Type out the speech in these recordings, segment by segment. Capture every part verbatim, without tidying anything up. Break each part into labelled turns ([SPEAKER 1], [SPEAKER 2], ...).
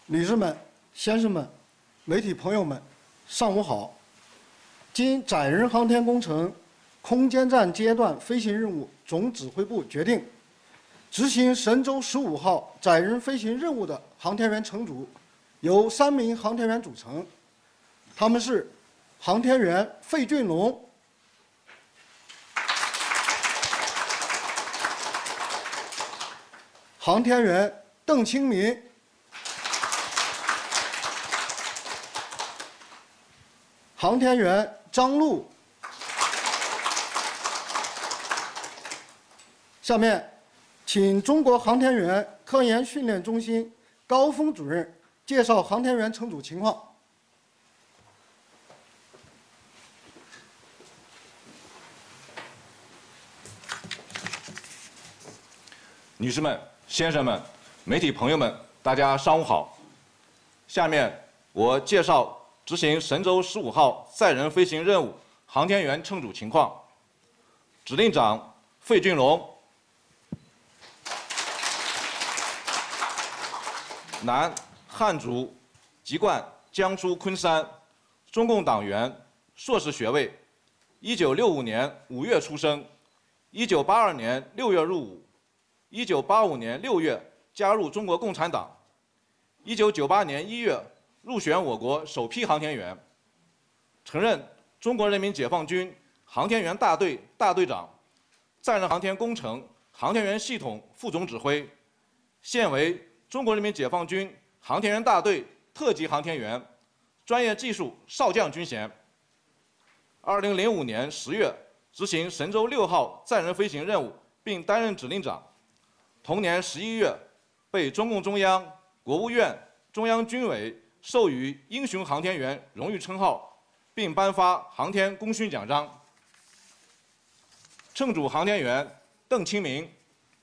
[SPEAKER 1] 女士们、先生们、媒体朋友们，上午好。经载人航天工程空间站阶段飞行任务总指挥部决定，执行神舟十五号载人飞行任务的航天员乘组由三名航天员组成，他们是航天员费俊龙、航天员邓清民、航天员张璐。下面，请中国航天员科研训练中心高峰主任介绍航天员乘组情况。
[SPEAKER 2] 女士们、先生们、媒体朋友们，大家上午好。下面我介绍执行神舟十五号载人飞行任务航天员乘组情况。指令长费俊龙，男，汉族，籍贯江苏昆山，中共党员，硕士学位，一九六五年五月出生，一九八二年六月入伍，一九八五年六月加入中国共产党，一九九八年一月入选我国首批航天员，曾任中国人民解放军航天员大队大队长，载人航天工程航天员系统副总指挥，现为中国人民解放军航天员大队特级航天员，专业技术少将军衔。二零零五年十月执行神舟六号载人飞行任务，并担任指令长。同年十一月被中共中央、国务院、中央军委授予英雄航天员荣誉称号，并颁发航天功勋奖章。乘组航天员邓清民，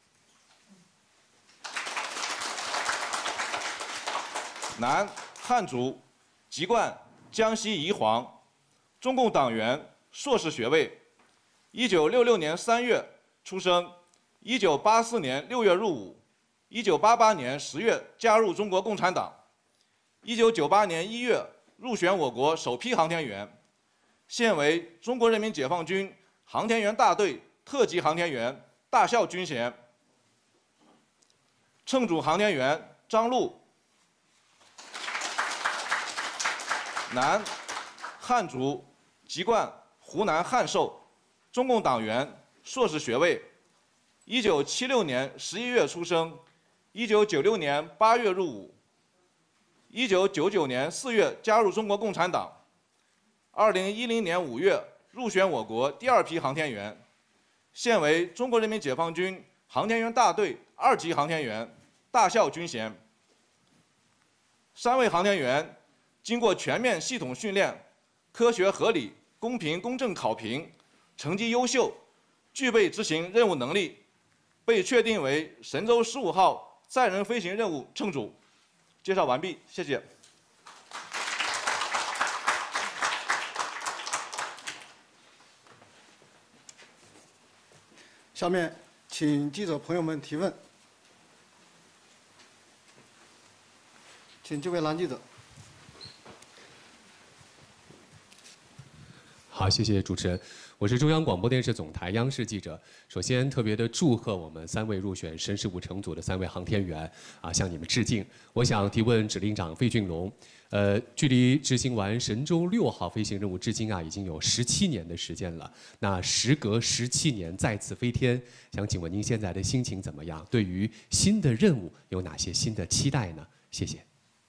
[SPEAKER 2] 男，汉族，籍贯江西宜黄，中共党员，硕士学位，一九六六年三月出生，一九八四年六月入伍，一九八八年十月加入中国共产党，一九九八年一月入选我国首批航天员，现为中国人民解放军航天员大队特级航天员，大校军衔。乘组航天员张璐，男，汉族，籍贯湖南汉寿，中共党员，硕士学位，一九七六年十一月出生，一九九六年八月入伍，一九九九年四月加入中国共产党，二零一零年五月入选我国第二批航天员，现为中国人民解放军航天员大队二级航天员，大校军衔。三位航天员经过全面系统训练，科学合理、公平公正考评，成绩优秀，具备执行任务能力，被确定为神舟十五号载人飞行任务乘组。介绍完毕，谢谢。
[SPEAKER 1] 下面，请记者朋友们提问。请这位男记者。
[SPEAKER 3] 好，谢谢主持人。我是中央广播电视总台央视记者。首先，特别的祝贺我们三位入选神十五乘组的三位航天员啊，向你们致敬。我想提问指令长费俊龙，呃，距离执行完神舟六号飞行任务至今啊，已经有十七年的时间了。那时隔十七年再次飞天，想请问您现在的心情怎么样？对于新的任务有哪些新的期待呢？谢谢。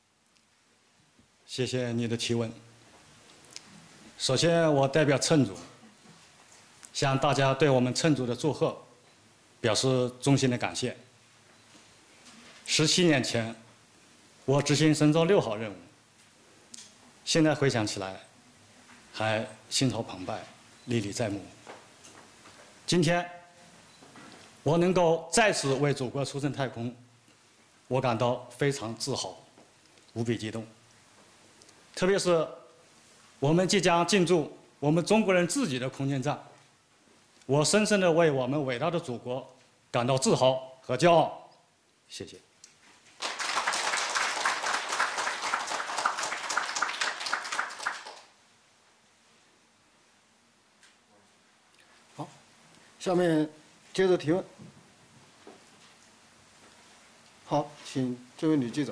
[SPEAKER 4] 谢谢你的提问。首先，我代表乘组向大家对我们乘组的祝贺表示衷心的感谢。十七年前，我执行神舟六号任务，现在回想起来，还心潮澎湃，历历在目。今天，我能够再次为祖国出征太空，我感到非常自豪，无比激动。特别是我们即将进驻我们中国人自己的空间站，我深深地为我们伟大的祖国感到自豪和骄傲。谢谢。
[SPEAKER 1] 下面接着提问。好，请这位女记者。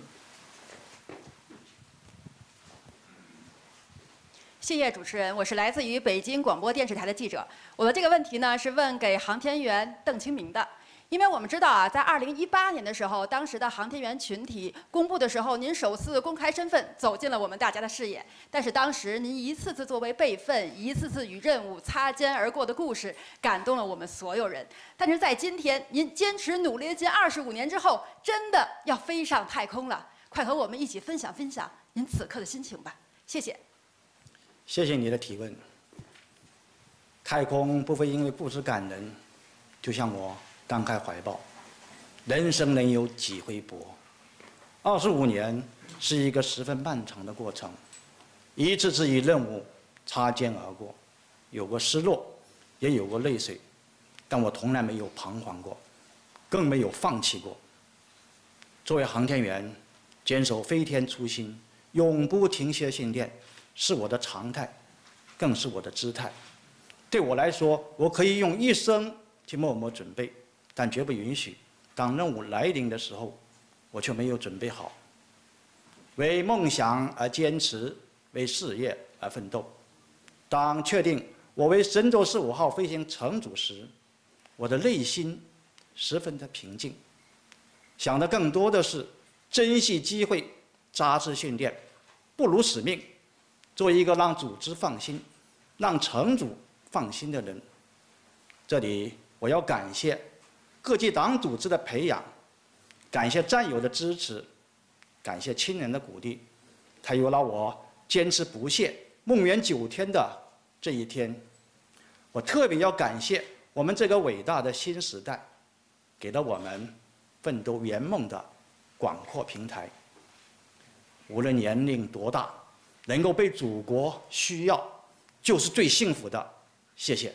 [SPEAKER 5] 谢谢主持人，我是来自于北京广播电视台的记者。我的这个问题呢是问给航天员邓清明的。因为我们知道啊，在二零一八年的时候，当时的航天员群体公布的时候，您首次公开身份走进了我们大家的视野。但是当时您一次次作为备份，一次次与任务擦肩而过的故事，感动了我们所有人。但是在今天，您坚持努力近二十五年之后，真的要飞上太空了，快和我们一起分享分享您此刻的心情吧。谢谢。
[SPEAKER 6] 谢谢你的提问。太空不会因为故事感人，就像我张开怀抱，人生能有几回搏？二十五年是一个十分漫长的过程，一次次与任务擦肩而过，有过失落，也有过泪水，但我从来没有彷徨过，更没有放弃过。作为航天员，坚守飞天初心，永不停歇训练，是我的常态，更是我的姿态。对我来说，我可以用一生去默默准备，但绝不允许当任务来临的时候，我却没有准备好。为梦想而坚持，为事业而奋斗。当确定我为神舟十五号飞行乘组时，我的内心十分的平静，想的更多的是珍惜机会，扎实训练，不辱使命，做一个让组织放心、让乘组放心的人。这里我要感谢各级党组织的培养，感谢战友的支持，感谢亲人的鼓励，才有了我坚持不懈、梦圆九天的这一天。我特别要感谢我们这个伟大的新时代，给了我们奋斗圆梦的广阔平台。无论年龄多大，能够被祖国需要，就是最幸福的。谢谢。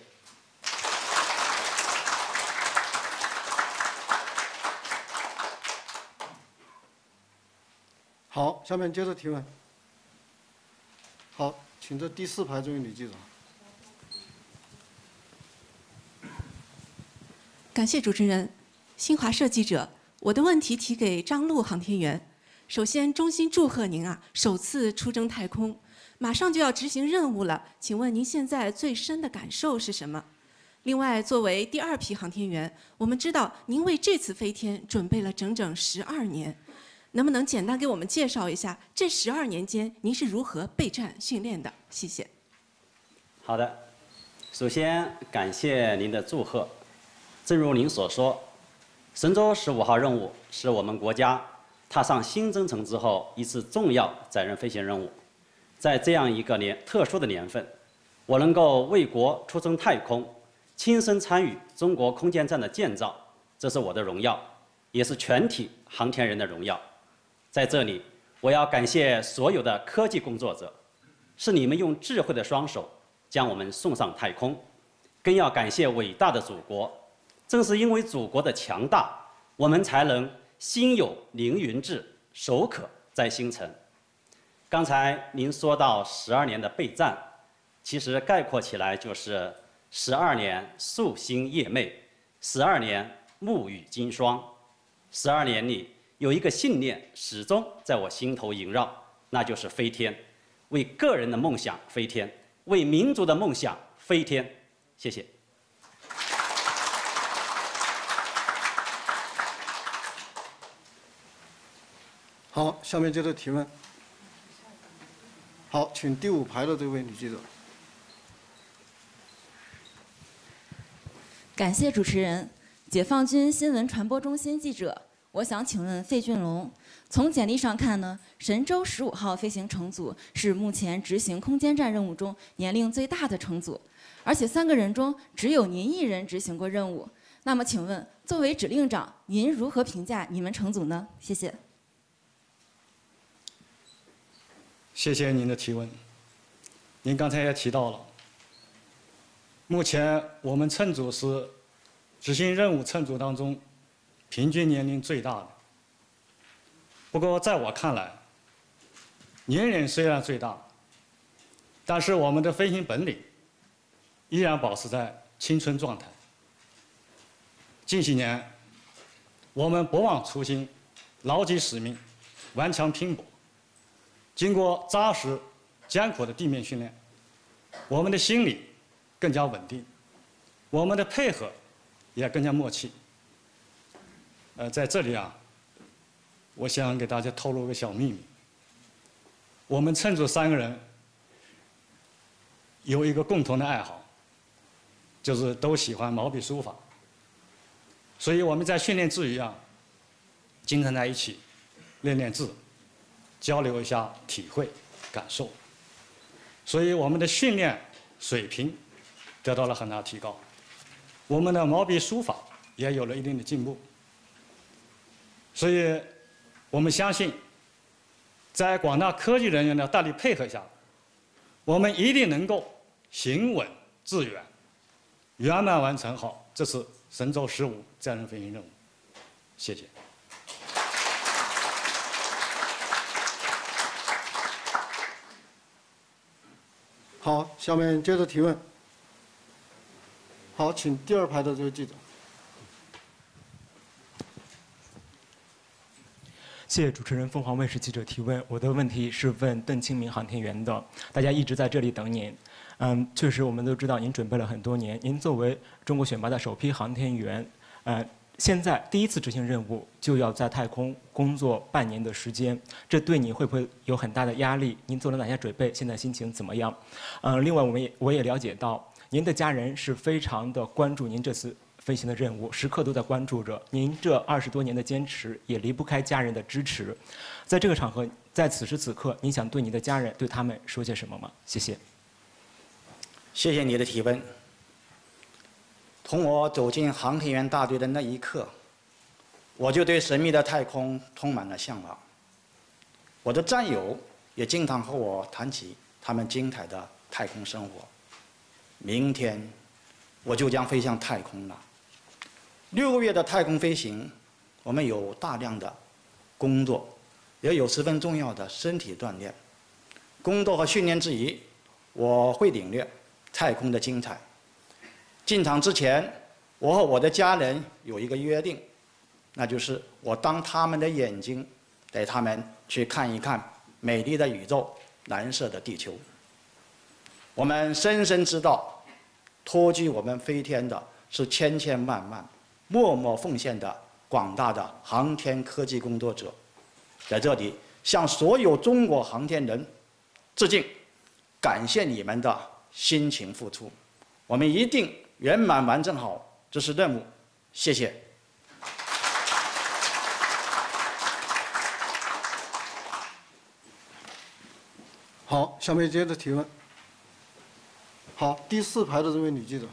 [SPEAKER 1] 好，下面接着提问。好，请这第四排这位女记者。
[SPEAKER 7] 感谢主持人，新华社记者，我的问题提给张陆航天员。首先，衷心祝贺您啊，首次出征太空，马上就要执行任务了。请问您现在最深的感受是什么？另外，作为第二批航天员，我们知道您为这次飞天准备了整整十二年，能不能简单给我们介绍一下这十二年间您是如何备战训练的？谢谢。
[SPEAKER 8] 好的，首先感谢您的祝贺。正如您所说，神舟十五号任务是我们国家踏上新征程之后一次重要载人飞行任务。在这样一个年特殊的年份，我能够为国出征太空，亲身参与中国空间站的建造，这是我的荣耀，也是全体航天人的荣耀。在这里，我要感谢所有的科技工作者，是你们用智慧的双手将我们送上太空，更要感谢伟大的祖国。正是因为祖国的强大，我们才能心有凌云志，手可摘星辰。刚才您说到十二年的备战，其实概括起来就是十二年夙兴夜寐，十二年沐雨金霜。十二年里有一个信念始终在我心头萦绕，那就是飞天，为个人的梦想飞天，为民族的梦想飞天。谢谢。
[SPEAKER 1] 好，下面接着提问。好，请第五排的这位女记者。
[SPEAKER 9] 感谢主持人，解放军新闻传播中心记者。我想请问费俊龙，从简历上看呢，神舟十五号飞行乘组是目前执行空间站任务中年龄最大的乘组，而且三个人中只有您一人执行过任务。那么请问，作为指令长，您如何评价你们乘组呢？谢谢。
[SPEAKER 4] 谢谢您的提问。您刚才也提到了，目前我们乘组是执行任务乘组当中平均年龄最大的。不过在我看来，年龄虽然最大，但是我们的飞行本领依然保持在青春状态。 近些年，我们不忘初心，牢记使命，顽强拼搏。经过扎实、艰苦的地面训练，我们的心理更加稳定，我们的配合也更加默契。呃，在这里啊，我想给大家透露个小秘密。我们乘组三个人有一个共同的爱好，就是都喜欢毛笔书法。所以我们在训练之余啊，经常在一起练练字，交流一下体会感受。所以我们的训练水平得到了很大提高，我们的毛笔书法也有了一定的进步。所以我们相信，在广大科技人员的大力配合下，我们一定能够行稳致远，圆满完成好这次神舟十五载人飞行任务。谢谢。
[SPEAKER 1] 好，下面接着提问。好，请第二排的这位记者。
[SPEAKER 10] 谢谢主持人，凤凰卫视记者提问。我的问题是问邓清明航天员的。大家一直在这里等您。嗯，确实我们都知道您准备了很多年。您作为中国选拔的首批航天员，呃，现在第一次执行任务就要在太空工作半年的时间，这对你会不会有很大的压力？您做了哪些准备？现在心情怎么样？嗯、呃，另外我们也我也了解到，您的家人是非常的关注您这次飞行的任务，时刻都在关注着。您这二十多年的坚持，也离不开家人的支持。在这个场合，在此时此刻，您想对你的家人、对他们说些什么吗？谢谢。
[SPEAKER 6] 谢谢你的提问。从我走进航天员大队的那一刻，我就对神秘的太空充满了向往。我的战友也经常和我谈起他们精彩的太空生活。明天，我就将飞向太空了。六个月的太空飞行，我们有大量的工作，也有十分重要的身体锻炼。工作和训练之余，我会领略太空的精彩。进场之前，我和我的家人有一个约定，那就是我当他们的眼睛，带他们去看一看美丽的宇宙，蓝色的地球。我们深深知道，托举我们飞天的是千千万万默默奉献的广大的航天科技工作者。在这里，向所有中国航天人致敬，感谢你们的辛勤付出。我们一定圆满完成好这次任务，谢谢。
[SPEAKER 1] 好，下面接着提问。好，第四排的这位女记者。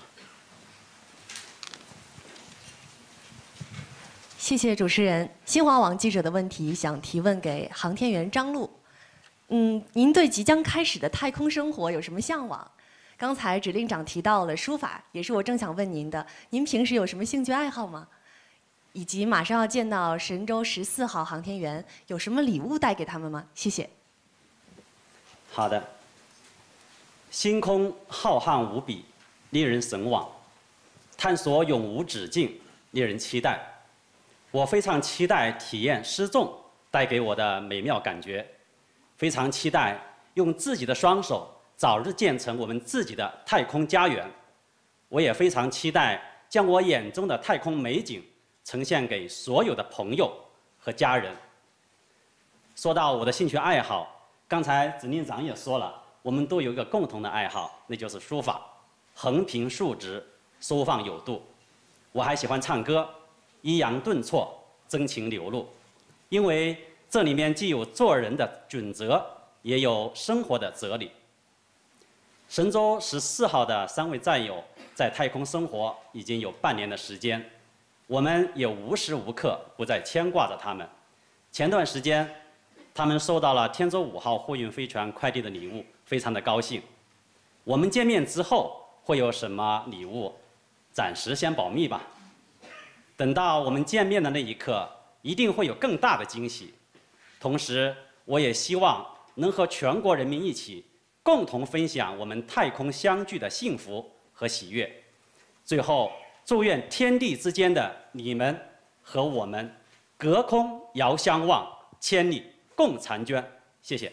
[SPEAKER 11] 谢谢主持人。新华网记者的问题想提问给航天员张璐。嗯，您对即将开始的太空生活有什么向往？刚才指令长提到了书法，也是我正想问您的。您平时有什么兴趣爱好吗？以及马上要见到神舟十四号航天员，有什么礼物带给他们吗？谢谢。
[SPEAKER 8] 好的。星空浩瀚无比，令人神往；探索永无止境，令人期待。我非常期待体验失重带给我的美妙感觉，非常期待用自己的双手早日建成我们自己的太空家园。我也非常期待将我眼中的太空美景呈现给所有的朋友和家人。说到我的兴趣爱好，刚才指令长也说了，我们都有一个共同的爱好，那就是书法，横平竖直，收放有度。我还喜欢唱歌，抑扬顿挫，真情流露。因为这里面既有做人的准则，也有生活的哲理。神舟十四号的三位战友在太空生活已经有半年的时间，我们也无时无刻不在牵挂着他们。前段时间，他们收到了天舟五号货运飞船快递的礼物，非常的高兴。我们见面之后会有什么礼物，暂时先保密吧。等到我们见面的那一刻，一定会有更大的惊喜。同时，我也希望能和全国人民一起共同分享我们太空相聚的幸福和喜悦。最后， 祝愿天地之间的你们和我们隔空遥相望，千里共婵娟。谢谢。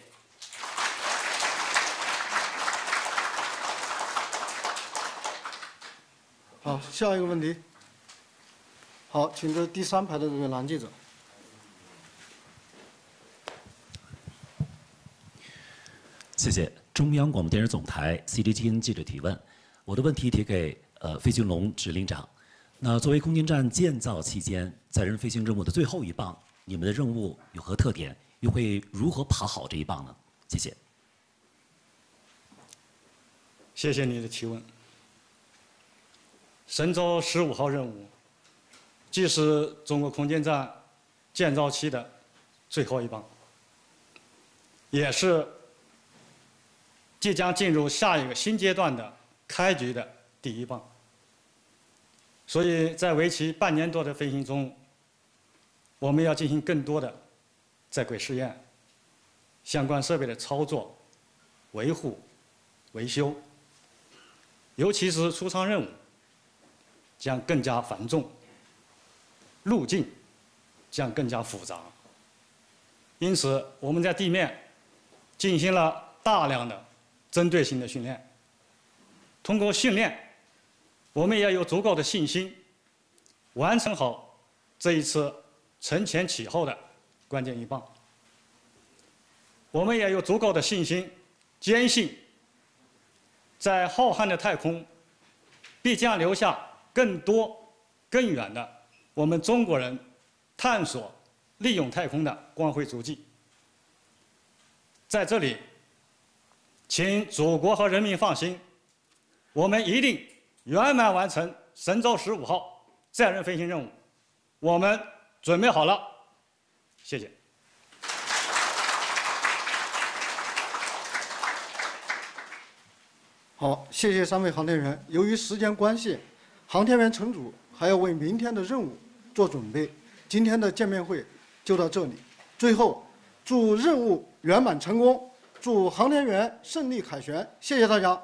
[SPEAKER 1] 好，下一个问题。好，请这第三排的这位男记者。
[SPEAKER 12] 谢谢中央广播电视总台 C D 基因记者提问，我的问题提给呃费俊龙指令长。那作为空间站建造期间载人飞行任务的最后一棒，你们的任务有何特点？又会如何跑好这一棒呢？谢谢。
[SPEAKER 4] 谢谢你的提问。神舟十五号任务，既是中国空间站建造期的最后一棒，也是即将进入下一个新阶段的开局的第一棒。所以在为期半年多的飞行中，我们要进行更多的在轨试验、相关设备的操作、维护、维修，尤其是出舱任务将更加繁重，路径将更加复杂。因此，我们在地面进行了大量的针对性的训练。通过训练，我们也有足够的信心，完成好这一次承前启后的关键一棒。我们也有足够的信心，坚信在浩瀚的太空必将留下更多、更远的我们中国人探索、利用太空的光辉足迹。在这里，请祖国和人民放心，我们一定圆满完成神舟十五号载人飞行任务。我们准备好了，谢谢。
[SPEAKER 1] 好，谢谢三位航天员。由于时间关系，航天员乘组还要为明天的任务做准备。今天的见面会就到这里。最后，祝任务圆满成功，祝航天员胜利凯旋。谢谢大家。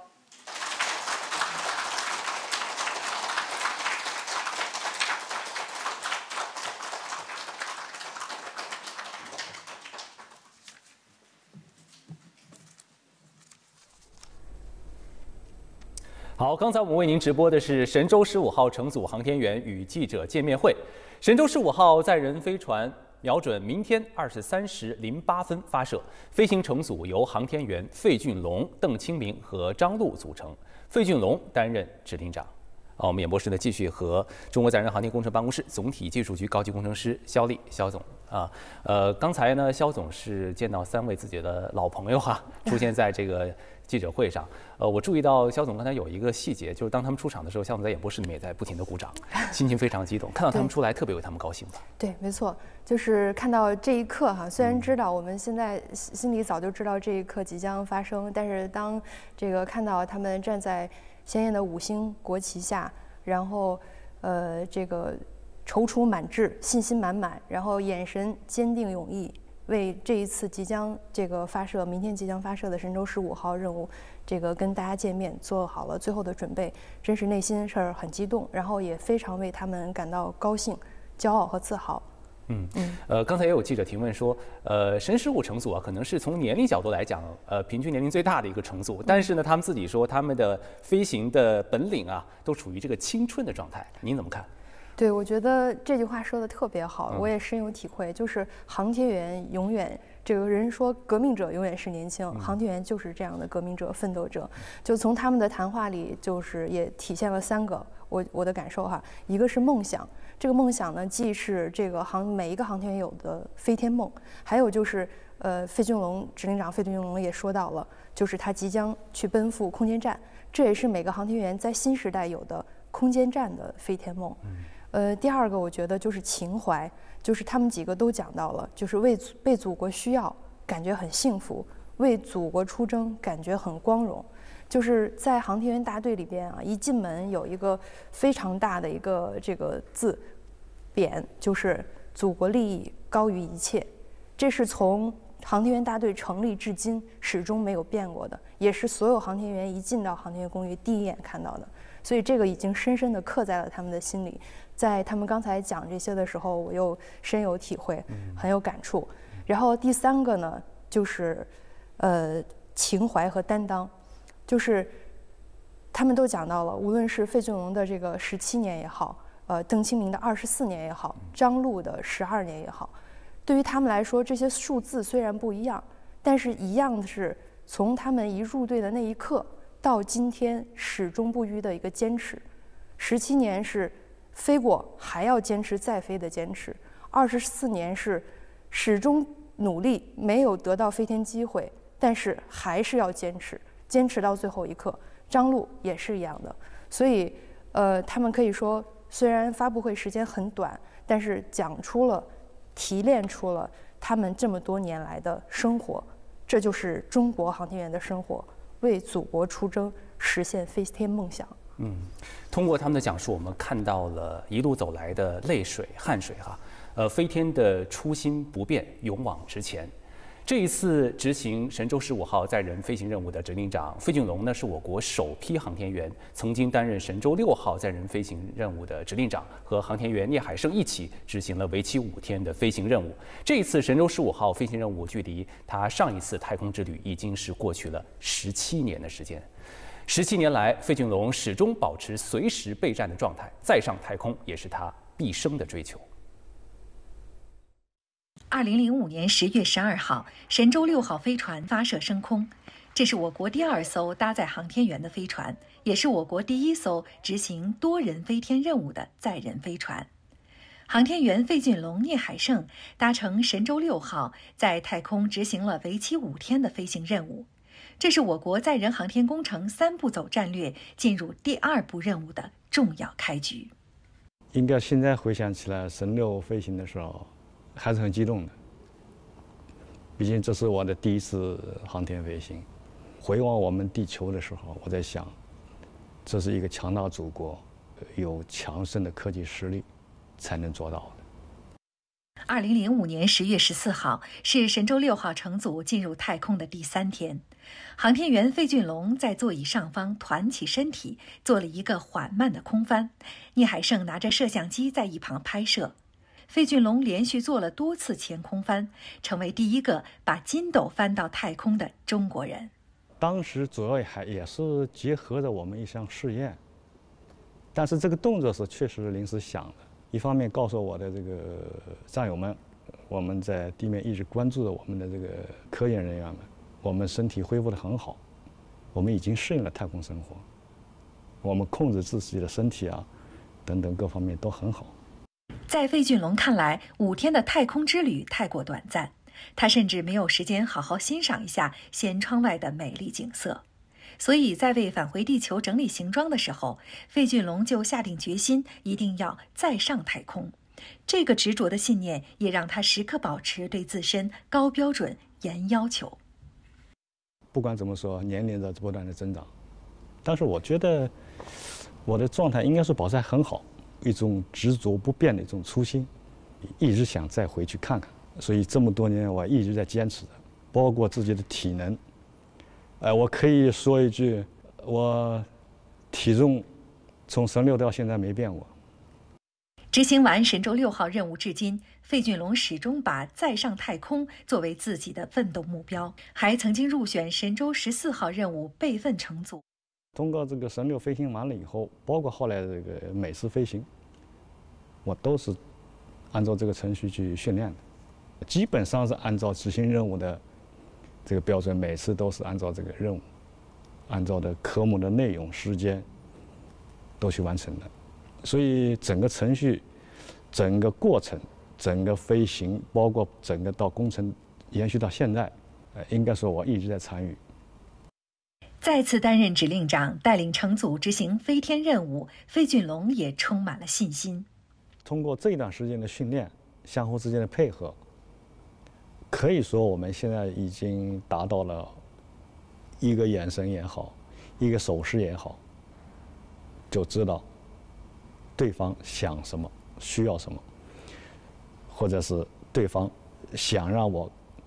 [SPEAKER 13] 好，刚才我们为您直播的是神舟十五号乘组航天员与记者见面会。神舟十五号载人飞船瞄准明天二十三时零八分发射，飞行乘组由航天员费俊龙、邓清明和张陆组成，费俊龙担任指令长。啊，我们演播室呢继续和中国载人航天工程办公室总体技术局高级工程师肖丽肖总啊，呃，刚才呢肖总是见到三位自己的老朋友哈、啊，出现在这个记者会上。呃，我注意到肖总刚才有一个细节，就是当他们出场的时候，肖总在演播室里面也在不停的鼓掌，心情非常激动，看到他们出来特别为他们高兴吧？
[SPEAKER 14] 对，没错，就是看到这一刻哈，虽然知道我们现在心里早就知道这一刻即将发生，但是当这个看到他们站在鲜艳的五星国旗下，然后呃这个踌躇满志、信心满满，然后眼神坚定勇毅，为这一次即将这个发射、明天即将发射的神舟十五号任务，这个跟大家见面做好了最后的准备，真是内心是很激动，然后也非常为他们感到高兴、骄傲和自豪。
[SPEAKER 13] 嗯嗯，呃，刚才也有记者提问说，呃，神十五乘组啊，可能是从年龄角度来讲，呃，平均年龄最大的一个乘组，但是呢，他们自己说他们的飞行的本领啊，都处于这个青春的状态，您怎么看？
[SPEAKER 14] 对，我觉得这句话说的特别好，
[SPEAKER 13] 嗯、
[SPEAKER 14] 我也深有体会。就是航天员永远，这个人说革命者永远是年轻，嗯、航天员就是这样的革命者、奋斗者。就从他们的谈话里，就是也体现了三个我我的感受哈，一个是梦想。这个梦想呢，既是这个航每一个航天员有的飞天梦，还有就是呃，费俊龙指令长费俊龙也说到了，就是他即将去奔赴空间站，这也是每个航天员在新时代有的空间站的飞天梦。呃，第二个我觉得就是情怀，就是他们几个都讲到了，就是为被祖国需要，感觉很幸福；为祖国出征，感觉很光荣。就是在航天员大队里边啊，一进门有一个非常大的一个这个字匾，就是祖国利益高于一切。这是从航天员大队成立至今始终没有变过的，也是所有航天员一进到航天员公寓第一眼看到的。所以这个已经深深地刻在了他们的心里。在他们刚才讲这些的时候，我又深有体会，很有感触。然后第三个呢，就是呃情怀和担当，就是他们都讲到了，无论是费俊龙的这个十七年也好，呃邓清明的二十四年也好，张陆的十二年也好，对于他们来说，这些数字虽然不一样，但是一样的是从他们一入队的那一刻到今天始终不渝的一个坚持。十七年是飞过还要坚持再飞的坚持，二十四年是始终努力没有得到飞天机会，但是还是要坚持，坚持到最后一刻。张陆也是一样的，所以呃，他们可以说虽然发布会时间很短，但是讲出了、提炼出了他们这么多年来的生活，这就是中国航天员的生活，为祖国出征，实现飞天梦想。
[SPEAKER 13] 嗯，通过他们的讲述，我们看到了一路走来的泪水、汗水哈，呃，飞天的初心不变，勇往直前。这一次执行神舟十五号载人飞行任务的指令长费俊龙呢，是我国首批航天员，曾经担任神舟六号载人飞行任务的指令长，和航天员聂海胜一起执行了为期五天的飞行任务。这一次神舟十五号飞行任务距离他上一次太空之旅已经是过去了十七年的时间。十七年来，费俊龙始终保持随时备战的状态，再上太空也是他毕生的追求。
[SPEAKER 15] 二零零五年十月十二号，神舟六号飞船发射升空，这是我国第二艘搭载航天员的飞船，也是我国第一艘执行多人飞天任务的载人飞船。航天员费俊龙、聂海胜搭乘神舟六号，在太空执行了为期五天的飞行任务。这是我国载人航天工程三步走战略进入第二步任务的重要开局。
[SPEAKER 16] 应该现在回想起来，神六飞行的时候还是很激动的。毕竟这是我的第一次航天飞行。回望我们地球的时候，我在想，这是一个强大祖国，有强盛的科技实力才能做到的。
[SPEAKER 15] 二零零五年十月十四号是神舟六号乘组进入太空的第三天，航天员费俊龙在座椅上方团起身体，做了一个缓慢的空翻。聂海胜拿着摄像机在一旁拍摄。费俊龙连续做了多次前空翻，成为第一个把筋斗翻到太空的中国人。
[SPEAKER 16] 当时主要还也是结合着我们一项试验，但是这个动作是确实临时想的。一方面告诉我的这个战友们，我们在地面一直关注着我们的这个科研人员们，我们身体恢复得很好，我们已经适应了太空生活，我们控制自己的身体啊，等等各方面都很好。
[SPEAKER 15] 在费俊龙看来，五天的太空之旅太过短暂，他甚至没有时间好好欣赏一下舷窗外的美丽景色。所以在为返回地球整理行装的时候，费俊龙就下定决心，一定要再上太空。这个执着的信念也让他时刻保持对自身高标准、严要求。
[SPEAKER 16] 不管怎么说，年龄在不断的增长，但是我觉得我的状态应该是保持得很好，一种执着不变的一种初心，一直想再回去看看。所以这么多年我一直在坚持的，包括自己的体能。哎，我可以说一句，我体重从神六到现在没变过。
[SPEAKER 15] 执行完神舟六号任务至今，费俊龙始终把再上太空作为自己的奋斗目标，还曾经入选神舟十四号任务备份乘组。
[SPEAKER 16] 通过这个神六飞行完了以后，包括后来这个美式飞行，我都是按照这个程序去训练的，基本上是按照执行任务的这个标准，每次都是按照这个任务，按照的科目的内容、时间都去完成的。所以整个程序、整个过程、整个飞行，包括整个到工程延续到现在，呃，应该说我一直在参与。
[SPEAKER 15] 再次担任指令长，带领乘组执行飞天任务，费俊龙也充满了信心。
[SPEAKER 16] 通过这一段时间的训练，相互之间的配合，可以说我们现在已经达到了一个眼神也好，一个手势也好，就知道对方想什么，需要什么，或者是对方想让我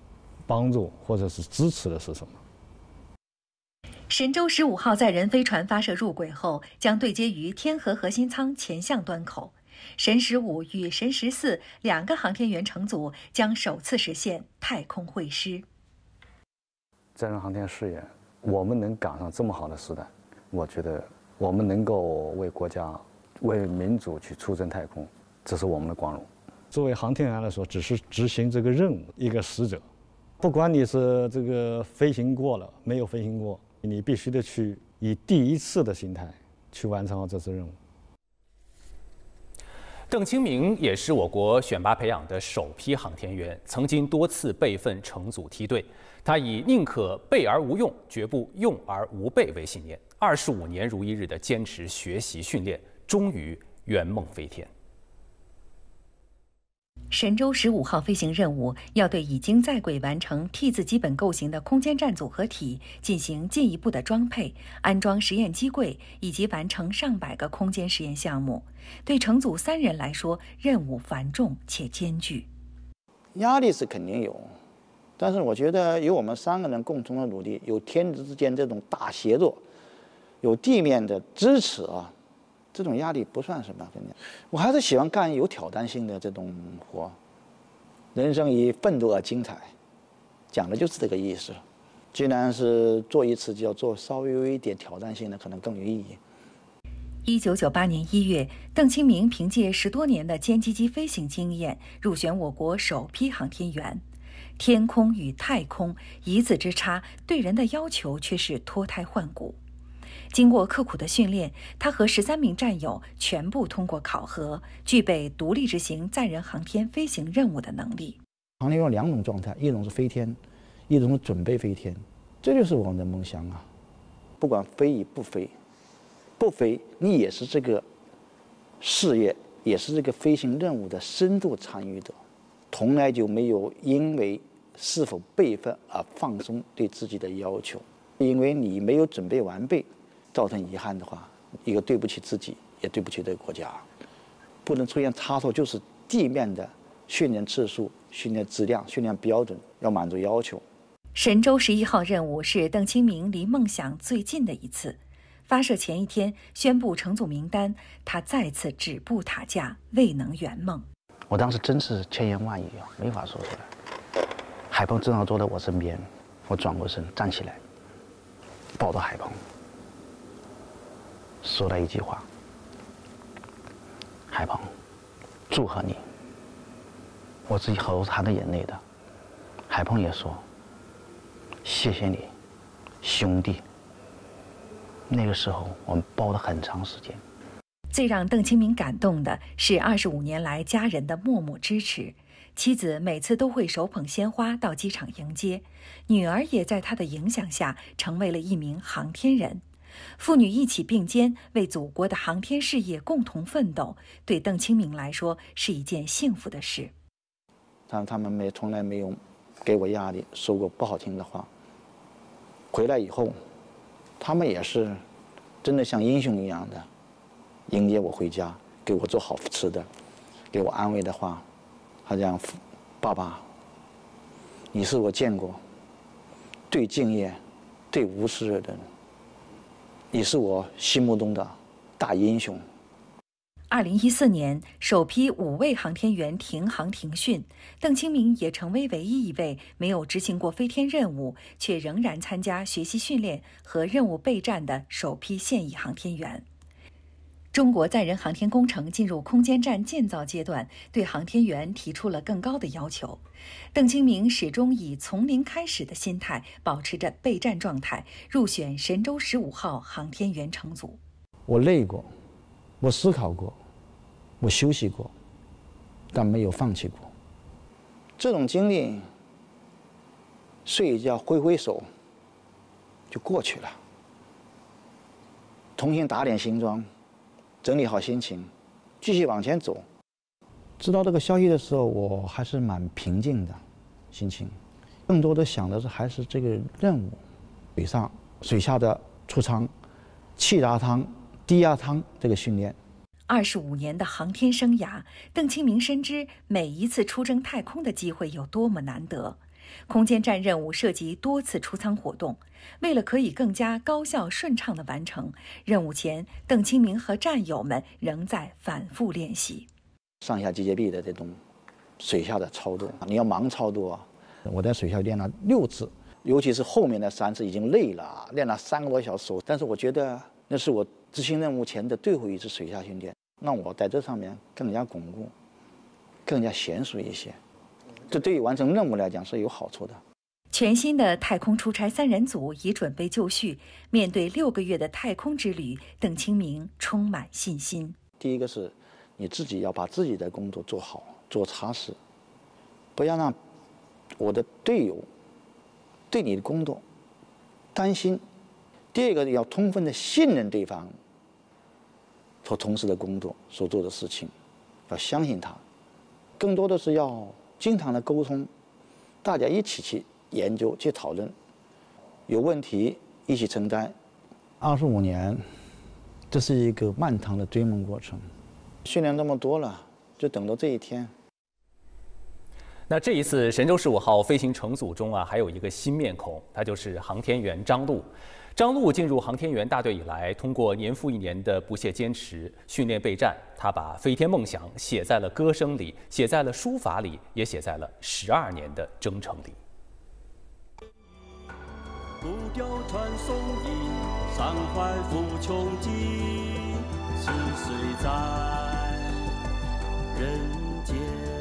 [SPEAKER 16] 帮助或者是支持的是什么？
[SPEAKER 15] 神舟十五号载人飞船发射入轨后，将对接于天河核心舱前向端口。神十五与神十四两个航天员乘组将首次实现太空会师。
[SPEAKER 16] 载人航天事业，我们能赶上这么好的时代，我觉得我们能够为国家、为民族去出征太空，这是我们的光荣。作为航天员来说，只是执行这个任务，一个使者。不管你是这个飞行过了没有飞行过，你必须得去以第一次的心态去完成好这次任务。
[SPEAKER 13] 邓清明也是我国选拔培养的首批航天员，曾经多次备份乘组梯队。他以宁可备而无用，绝不用而无备为信念，二十五年如一日的坚持学习训练，终于圆梦飞天。
[SPEAKER 15] 神舟十五号飞行任务要对已经在轨完成 T 字基本构型的空间站组合体进行进一步的装配、安装实验机柜，以及完成上百个空间实验项目。对乘组三人来说，任务繁重且艰巨。
[SPEAKER 6] 压力是肯定有，但是我觉得有我们三个人共同的努力，有天地之间这种大协作，有地面的支持啊。这种压力不算什么，我还是喜欢干有挑战性的这种活。人生以奋斗而精彩，讲的就是这个意思。既然是做一次，就要做稍微有一点挑战性的，可能更有意义。
[SPEAKER 15] 一九九八年一月，邓清明凭借十多年的歼击机飞行经验，入选我国首批航天员。天空与太空一字之差，对人的要求却是脱胎换骨。经过刻苦的训练，他和十三名战友全部通过考核，具备独立执行载人航天飞行任务的能力。
[SPEAKER 6] 航天员有两种状态，一种是飞天，一种是准备飞天，这就是我们的梦想啊！不管飞与不飞，不飞你也是这个事业，也是这个飞行任务的深度参与者，从来就没有因为是否备份而放松对自己的要求，因为你没有准备完备。造成遗憾的话，一个对不起自己，也对不起这个国家，不能出现差错。就是地面的训练次数、训练质量、训练标准要满足要求。
[SPEAKER 15] 神舟十一号任务是邓清明离梦想最近的一次。发射前一天宣布乘组名单，他再次止步塔架，未能圆梦。
[SPEAKER 6] 我当时真是千言万语啊，没法说出来。海鹏正好坐在我身边，我转过身站起来，抱着海鹏。说了一句话：“海鹏，祝贺你。”我自己含含着眼泪的。海鹏也说：“谢谢你，兄弟。”那个时候我们抱了很长时间。
[SPEAKER 15] 最让邓清明感动的是二十五年来家人的默默支持，妻子每次都会手捧鲜花到机场迎接，女儿也在他的影响下成为了一名航天人。父女一起并肩为祖国的航天事业共同奋斗，对邓清明来说是一件幸福的事。
[SPEAKER 6] 但他们没从来没有给我压力，说过不好听的话。回来以后，他们也是真的像英雄一样的迎接我回家，给我做好吃的，给我安慰的话。他讲：“爸爸，你是我见过最敬业、最无私的人。”你是我心目中的大英雄。
[SPEAKER 15] 二零一四年，首批五位航天员停航停训，邓清明也成为唯一一位没有执行过飞天任务，却仍然参加学习训练和任务备战的首批现役航天员。中国载人航天工程进入空间站建造阶段，对航天员提出了更高的要求。邓清明始终以从零开始的心态，保持着备战状态，入选神舟十五号航天员乘组。
[SPEAKER 6] 我累过，我思考过，我休息过，但没有放弃过。这种经历，睡一觉挥挥手就过去了。重新打点行装，整理好心情，继续往前走。知道这个消息的时候，我还是蛮平静的心情，更多的想的是还是这个任务，水上、水下的出舱、气压舱、低压舱这个训练。
[SPEAKER 15] 二十五年的航天生涯，邓清明深知每一次出征太空的机会有多么难得。 空间站任务涉及多次出舱活动，为了可以更加高效顺畅地完成任务前，邓清明和战友们仍在反复练习
[SPEAKER 6] 上下机械臂的这种水下的操作，你要盲操作啊！我在水下练了六次，尤其是后面的三次已经累了，练了三个多小时。但是我觉得那是我执行任务前的最后一次水下训练，让我在这上面更加巩固，更加娴熟一些。这对于完成任务来讲是有好处的。
[SPEAKER 15] 全新的太空出差三人组已准备就绪，面对六个月的太空之旅，邓清明充满信心。
[SPEAKER 6] 第一个是你自己要把自己的工作做好，做踏实，不要让我的队友对你的工作担心。第二个要充分的信任对方所从事的工作，所做的事情，要相信他。更多的是要经常的沟通，大家一起去研究、去讨论，有问题一起承担。二十五年，这是一个漫长的追梦过程。训练这么多了，就等到这一天。
[SPEAKER 13] 那这一次神舟十五号飞行乘组中啊，还有一个新面孔，他就是航天员张陆。张陆进入航天员大队以来，通过年复一年的不懈坚持、训练备战，他把飞天梦想写在了歌声里，写在了书法里，也写在了十二年的征程里。
[SPEAKER 17] 步调传颂音，山怀负穷尽，是谁在人间？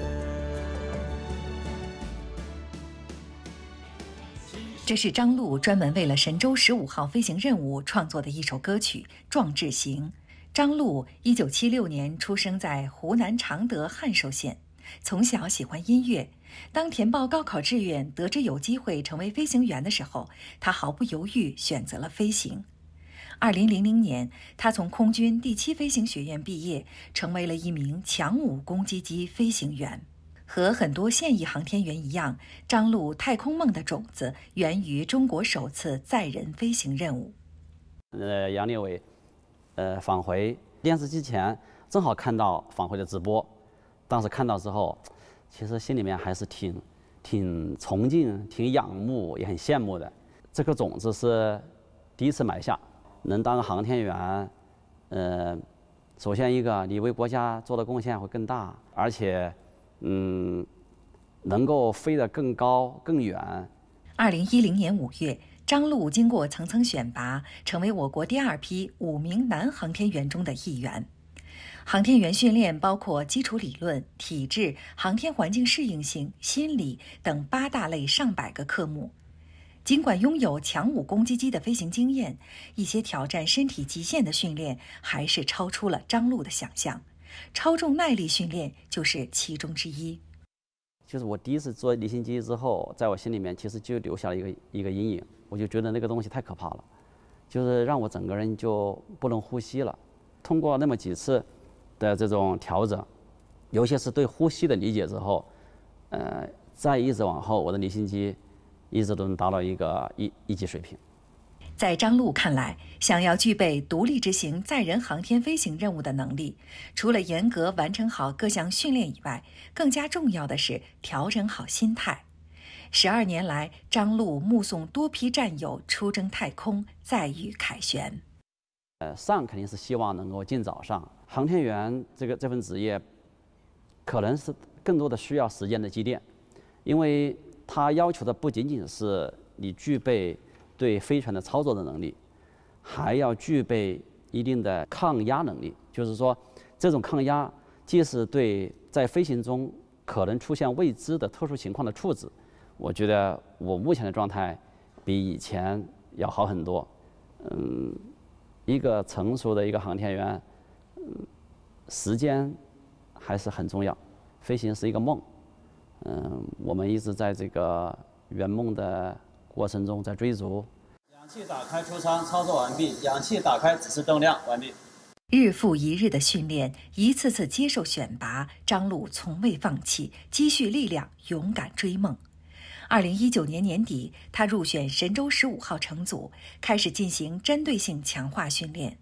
[SPEAKER 15] 这是张陆专门为了神舟十五号飞行任务创作的一首歌曲《壮志行》。张陆一九七六年出生在湖南常德汉寿县，从小喜欢音乐。当填报高考志愿得知有机会成为飞行员的时候，他毫不犹豫选择了飞行。二零零零年，他从空军第七飞行学院毕业，成为了一名强五攻击机飞行员。和很多现役航天员一样，张陆太空梦的种子源于中国首次载人飞行任务。
[SPEAKER 8] 呃，杨利伟，呃，返回电视机前，正好看到返回的直播。当时看到之后，其实心里面还是挺、挺崇敬、挺仰慕，也很羡慕的。这颗种子是第一次埋下，能当航天员，呃，首先一个你为国家做的贡献会更大，而且。嗯，能够飞得更高更远。
[SPEAKER 15] 二零一零年五月，张陆经过层层选拔，成为我国第二批五名男航天员中的一员。航天员训练包括基础理论、体质、航天环境适应性、心理等八大类上百个科目。尽管拥有强五攻击机的飞行经验，一些挑战身体极限的训练还是超出了张陆的想象。超重耐力训练就是其中之一。
[SPEAKER 8] 就是我第一次做离心机之后，在我心里面其实就留下了一个一个阴影，我就觉得那个东西太可怕了，就是让我整个人就不能呼吸了。通过那么几次的这种调整，尤其是对呼吸的理解之后，呃，再一直往后，我的离心机一直都能达到一个一一级水平。
[SPEAKER 15] 在张陆看来，想要具备独立执行载人航天飞行任务的能力，除了严格完成好各项训练以外，更加重要的是调整好心态。十二年来，张陆目送多批战友出征太空，载誉凯旋。
[SPEAKER 8] 呃，上肯定是希望能够尽早上。航天员这个这份职业，可能是更多的需要时间的积淀，因为它要求的不仅仅是你具备对飞船的操作的能力，还要具备一定的抗压能力。就是说，这种抗压既是对在飞行中可能出现未知的特殊情况的处置，我觉得我目前的状态比以前要好很多。嗯，一个成熟的一个航天员，嗯，时间还是很重要。飞行是一个梦，嗯，我们一直在这个圆梦的过程中在追逐。
[SPEAKER 18] 氧气打开出舱，操作完毕。氧气打开指示灯亮，完毕。
[SPEAKER 15] 日复一日的训练，一次次接受选拔，张陆从未放弃，积蓄力量，勇敢追梦。二零一九年年底，他入选神舟十五号乘组，开始进行针对性强化训练。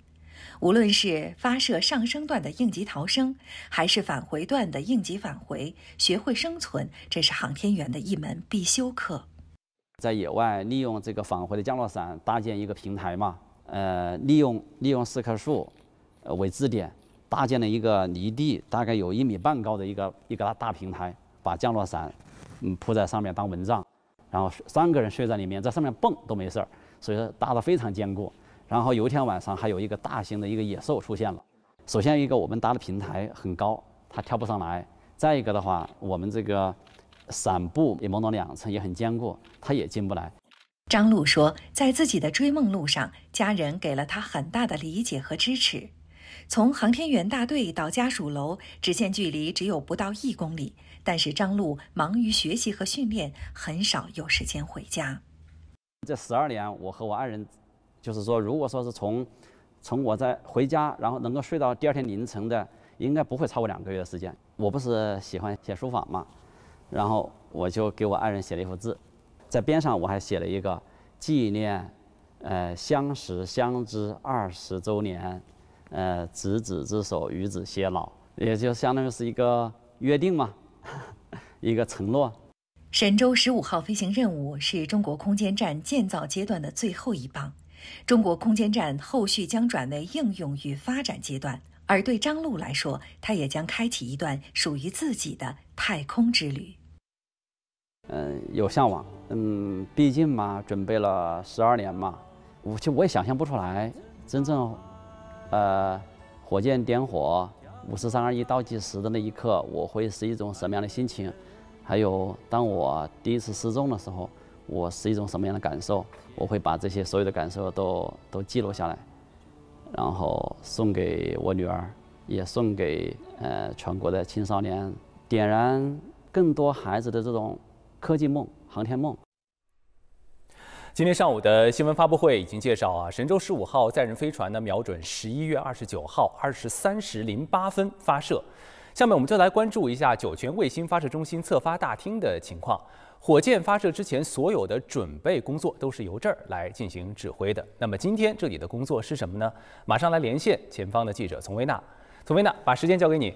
[SPEAKER 15] 无论是发射上升段的应急逃生，还是返回段的应急返回，学会生存，这是航天员的一门必修课。
[SPEAKER 19] 在野外利用这个返回的降落伞搭建一个平台嘛，呃，利用利用四棵树，呃为支点，搭建了一个离地大概有一米半高的一个一个大平台，把降落伞嗯铺在上面当蚊帐，然后三个人睡在里面，在上面蹦都没事儿，所以说搭得非常坚固。然后有一天晚上还有一个大型的一个野兽出现了，首先一个我们搭的平台很高，它跳不上来；再一个的话，我们这个伞布也蒙了两层，也很坚固，它也进不来。
[SPEAKER 15] 张璐说，在自己的追梦路上，家人给了他很大的理解和支持。从航天员大队到家属楼，直线距离只有不到一公里，但是张璐忙于学习和训练，很少有时间回家。
[SPEAKER 19] 这十二年，我和我爱人，就是说，如果说是从从我在回家，然后能够睡到第二天凌晨的，应该不会超过两个月的时间。我不是喜欢写书法嘛，然后我就给我爱人写了一幅字，在边上我还写了一个纪念，呃，相识相知二十周年，呃，执子之手，与子偕老，也就相当于是一个约定嘛，一个承诺。
[SPEAKER 15] 神舟十五号飞行任务是中国空间站建造阶段的最后一棒，中国空间站后续将转为应用与发展阶段，而对张璐来说，他也将开启一段属于自己的太空之旅。
[SPEAKER 19] 嗯，有向往，嗯，毕竟嘛，准备了十二年嘛，我就我也想象不出来，真正，呃，火箭点火五四三二一倒计时的那一刻，我会是一种什么样的心情？还有，当我第一次失重的时候，我是一种什么样的感受？我会把这些所有的感受都都记录下来，然后送给我女儿，也送给呃全国的青少年，点燃更多孩子的这种科技梦、航天梦。
[SPEAKER 13] 今天上午的新闻发布会已经介绍啊，神舟十五号载人飞船呢瞄准十一月二十九号二十三时零八分发射。下面我们就来关注一下酒泉卫星发射中心测发大厅的情况。火箭发射之前所有的准备工作都是由这儿来进行指挥的。那么今天这里的工作是什么呢？马上来连线前方的记者丛维娜。丛维娜，把时间交给你。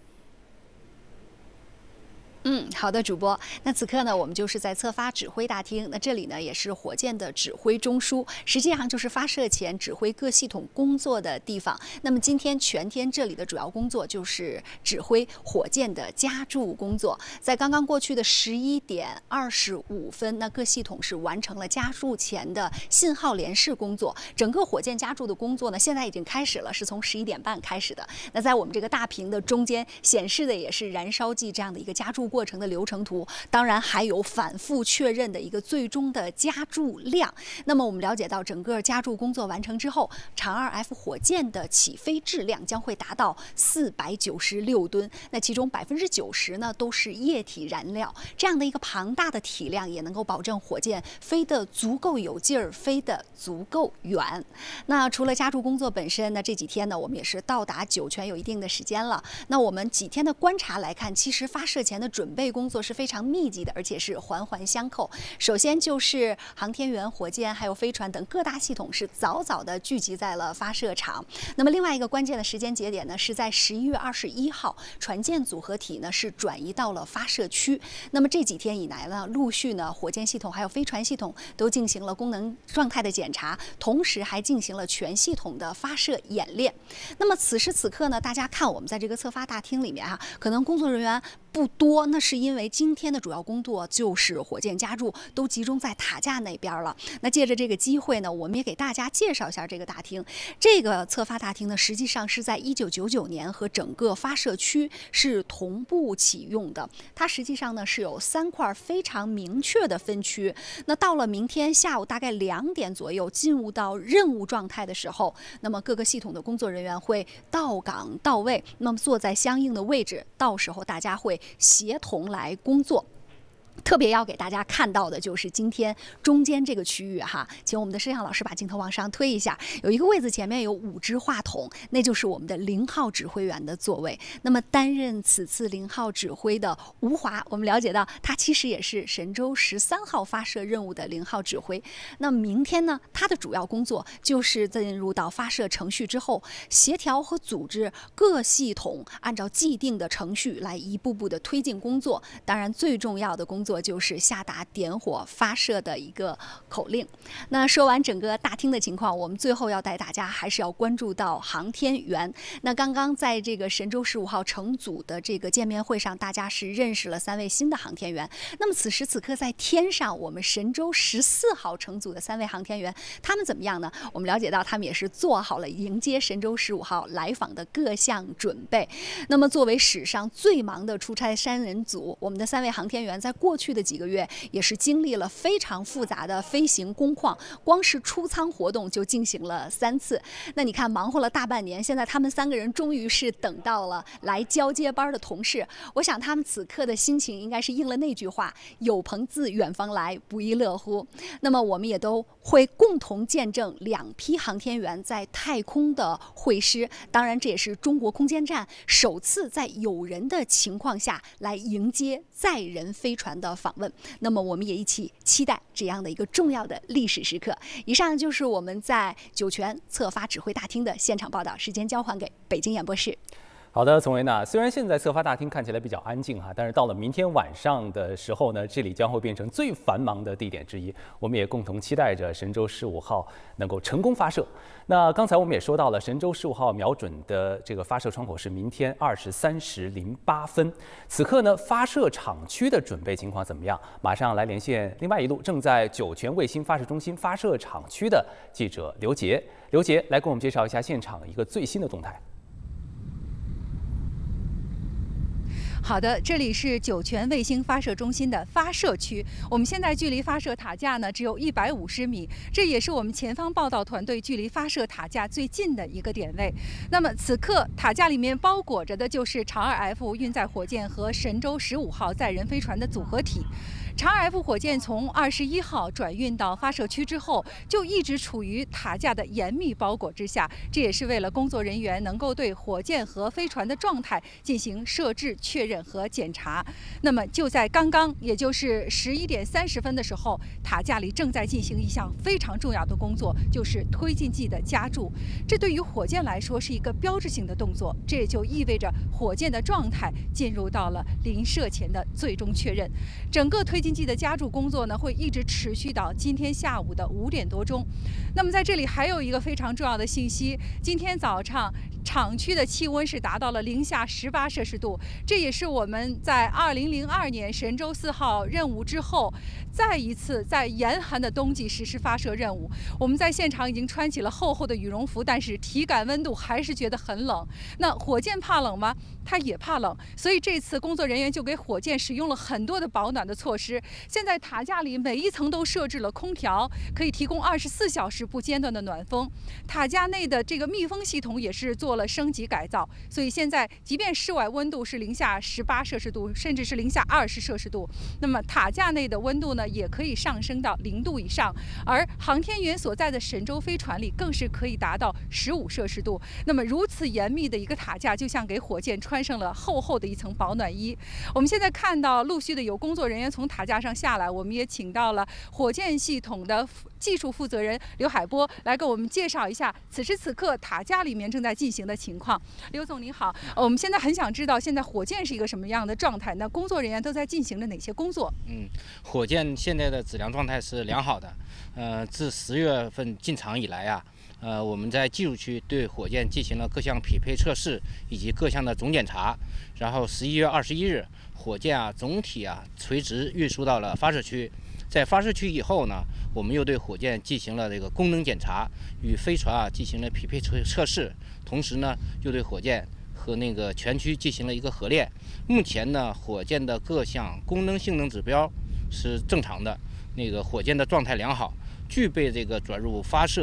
[SPEAKER 20] 嗯，好的，主播。那此刻呢，我们就是在测发指挥大厅。那这里呢，也是火箭的指挥中枢，实际上就是发射前指挥各系统工作的地方。那么今天全天这里的主要工作就是指挥火箭的加注工作。在刚刚过去的十一点二十五分，那各系统是完成了加注前的信号联试工作。整个火箭加注的工作呢，现在已经开始了，是从十一点半开始的。那在我们这个大屏的中间显示的也是燃烧剂这样的一个加注过程的流程图，当然还有反复确认的一个最终的加注量。那么我们了解到，整个加注工作完成之后，长二 F 火箭的起飞质量将会达到四百九十六吨，那其中百分之九十呢都是液体燃料。这样的一个庞大的体量，也能够保证火箭飞得足够有劲儿，飞得足够远。那除了加注工作本身，那这几天呢，我们也是到达酒泉有一定的时间了。那我们几天的观察来看，其实发射前的准备工作是非常密集的，而且是环环相扣。首先就是航天员、火箭还有飞船等各大系统是早早的聚集在了发射场。那么另外一个关键的时间节点呢，是在十一月二十一号，船舰组合体呢是转移到了发射区。那么这几天以来呢，陆续呢火箭系统还有飞船系统都进行了功能状态的检查，同时还进行了全系统的发射演练。那么此时此刻呢，大家看我们在这个测发大厅里面啊，可能工作人员不多，那是因为今天的主要工作就是火箭加注都集中在塔架那边了。那借着这个机会呢，我们也给大家介绍一下这个大厅。这个测发大厅呢，实际上是在一九九九年和整个发射区是同步启用的。它实际上呢是有三块非常明确的分区。那到了明天下午大概两点左右进入到任务状态的时候，那么各个系统的工作人员会到岗到位，那么坐在相应的位置，到时候大家会协同来工作。 特别要给大家看到的就是今天中间这个区域哈，请我们的摄像老师把镜头往上推一下，有一个位子前面有五支话筒，那就是我们的零号指挥员的座位。那么担任此次零号指挥的吴华，我们了解到他其实也是神舟十三号发射任务的零号指挥。那明天呢，他的主要工作就是进入到发射程序之后，协调和组织各系统按照既定的程序来一步步的推进工作。当然，最重要的工作就是下达点火发射的一个口令。那说完整个大厅的情况，我们最后要带大家还是要关注到航天员。那刚刚在这个神舟十五号乘组的这个见面会上，大家是认识了三位新的航天员。那么此时此刻在天上，我们神舟十四号乘组的三位航天员，他们怎么样呢？我们了解到他们也是做好了迎接神舟十五号来访的各项准备。那么作为史上最忙的出差三人组，我们的三位航天员在过去的几个月也是经历了非常复杂的飞行工况，光是出舱活动就进行了三次。那你看，忙活了大半年，现在他们三个人终于是等到了来交接班的同事。我想他们此刻的心情应该是应了那句话：有朋自远方来，不亦乐乎。那么我们也都会共同见证两批航天员在太空的会师。当然，这也是中国空间站首次在有人的情况下来迎接载人飞船的访问。那么我们也一起期待这样的一个重要的历史时刻。以上就是我们在酒泉策发指挥大厅的现场报道，时间交还给北京演播室。
[SPEAKER 13] 好的，丛维娜，虽然现在策发大厅看起来比较安静哈，但是到了明天晚上的时候呢，这里将会变成最繁忙的地点之一。我们也共同期待着神舟十五号能够成功发射。那刚才我们也说到了，神舟十五号瞄准的这个发射窗口是明天二十三时零八分。此刻呢，发射场区的准备情况怎么样？马上来连线另外一路正在酒泉卫星发射中心发射场区的记者刘杰。刘杰来给我们介绍一下现场一个最新的动态。
[SPEAKER 21] 好的，这里是酒泉卫星发射中心的发射区。我们现在距离发射塔架呢只有一百五十米，这也是我们前方报道团队距离发射塔架最近的一个点位。那么此刻塔架里面包裹着的就是长二 F 运载火箭和神舟十五号载人飞船的组合体。长二 F 火箭从二十一号转运到发射区之后，就一直处于塔架的严密包裹之下，这也是为了工作人员能够对火箭和飞船的状态进行设置、确认和检查。那么就在刚刚，也就是十一点三十分的时候，塔架里正在进行一项非常重要的工作，就是推进剂的加注。这对于火箭来说是一个标志性的动作，这也就意味着火箭的状态进入到了临射前的最终确认。整个推进剂的加注工作呢，会一直持续到今天下午的五点多钟。那么在这里还有一个非常重要的信息，今天早上场区的气温是达到了零下十八摄氏度，这也是我们在二零零二年神舟四号任务之后，再一次在严寒的冬季实施发射任务。我们在现场已经穿起了厚厚的羽绒服，但是体感温度还是觉得很冷。那火箭怕冷吗？它也怕冷，所以这次工作人员就给火箭使用了很多的保暖的措施。现在塔架里每一层都设置了空调，可以提供二十四小时不间断的暖风。塔架内的这个密封系统也是做了升级改造，所以现在即便室外温度是零下十八摄氏度，甚至是零下二十摄氏度，那么塔架内的温度呢也可以上升到零度以上。而航天员所在的神舟飞船里更是可以达到十五摄氏度。那么如此严密的一个塔架，就像给火箭穿上了厚厚的一层保暖衣。我们现在看到陆续的有工作人员从塔架上下来，我们也请到了火箭系统的技术负责人刘海波来给我们介绍一下此时此刻塔架里面正在进行的情况。刘总您好，我们现在很想知道现在火箭是一个什么样的状态，那工作人员都在进行着哪些工作？
[SPEAKER 22] 嗯，火箭现在的质量状态是良好的。呃，自十月份进场以来啊，呃，我们在技术区对火箭进行了各项匹配测试以及各项的总检查。然后十一月二十一日，火箭啊总体啊垂直运输到了发射区。在发射区以后呢，我们又对火箭进行了这个功能检查，与飞船啊进行了匹配测测试，同时呢又对火箭和那个全区进行了一个合练。目前呢，火箭的各项功能性能指标是正常的，那个火箭的状态良好，具备这个转入发射